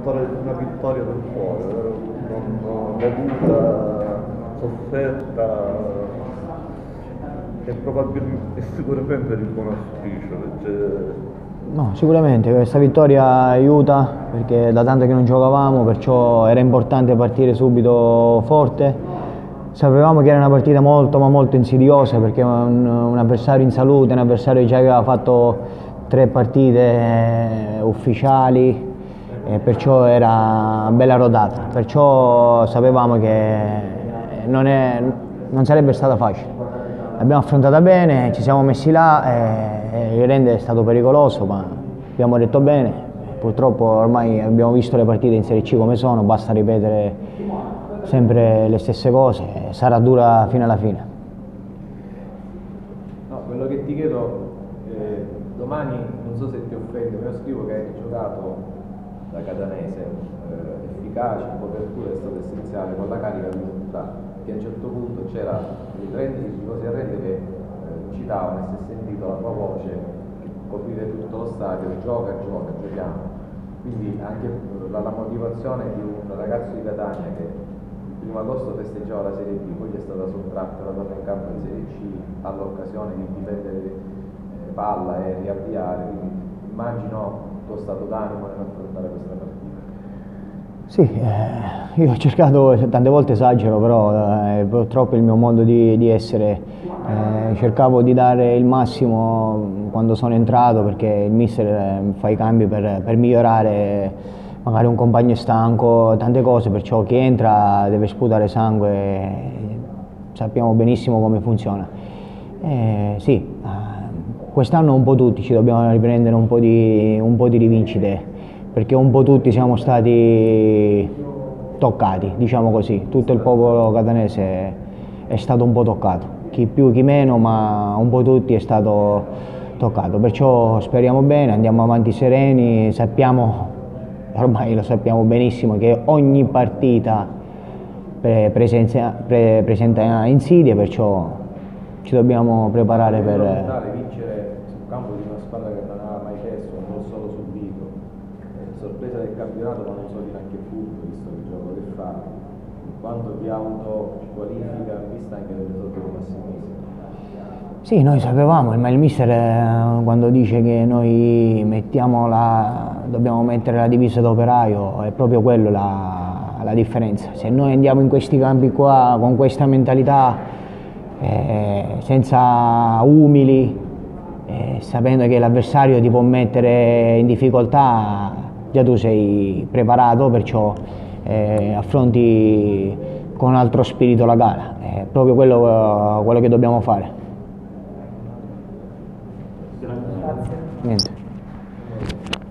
una vittoria del cuore, vero? Non voluta, sofferta, e probabilmente, sicuramente di buon auspicio. No, sicuramente questa vittoria aiuta perché da tanto che non giocavamo, perciò era importante partire subito forte. Sapevamo che era una partita molto ma molto insidiosa perché un avversario in salute, un avversario che già aveva fatto 3 partite ufficiali e perciò era una bella rodata, perciò sapevamo che non sarebbe stata facile. L'abbiamo affrontata bene, ci siamo messi là e il rende è stato pericoloso, ma abbiamo detto bene. Purtroppo ormai abbiamo visto le partite in Serie C come sono, basta ripetere sempre le stesse cose, sarà dura fino alla fine. No, quello che ti chiedo, domani non so se ti offende, ma io scrivo che hai giocato da catanese, efficace, in copertura è stato essenziale, con la carica di risultati, che a un certo punto c'era il tifosi a rende che citavano e si è sentito la tua voce coprire tutto lo stadio, giochiamo. Quindi anche la motivazione di un ragazzo di Catania che il 1° agosto festeggiava la Serie B, poi gli è stata sottratta la torna in campo in Serie C all'occasione di difendere palla e riavviare, quindi immagino il tuo stato d'animo nell'affrontare questa partita. Sì, io ho cercato, tante volte esagero, però purtroppo il mio modo di essere, cercavo di dare il massimo quando sono entrato perché il mister fa i cambi per migliorare, magari un compagno è stanco, tante cose, perciò chi entra deve sputare sangue, sappiamo benissimo come funziona. Sì, quest'anno un po' tutti ci dobbiamo riprendere un po' di rivincite, perché un po' tutti siamo stati toccati, diciamo così, tutto il popolo catanese è stato un po' toccato, chi più chi meno, ma un po' tutti è stato toccato, perciò speriamo bene, andiamo avanti sereni, sappiamo, ormai lo sappiamo benissimo, che ogni partita presenta insidie, perciò ci dobbiamo preparare per... vincere sul campo di una squadra che non aveva mai perso, un gol solo subito, sorpresa del campionato, ma non so neanche punto, visto il gioco che fa, quanto ti autoqualifica in vista anche delle sotto massimissime. Sì, noi sapevamo, ma il mister quando dice che noi dobbiamo mettere la divisa d'operaio, è proprio quello la differenza. Se noi andiamo in questi campi qua con questa mentalità, senza umili, sapendo che l'avversario ti può mettere in difficoltà, già tu sei preparato, perciò affronti con altro spirito la gara. È proprio quello che dobbiamo fare. Grazie. Niente.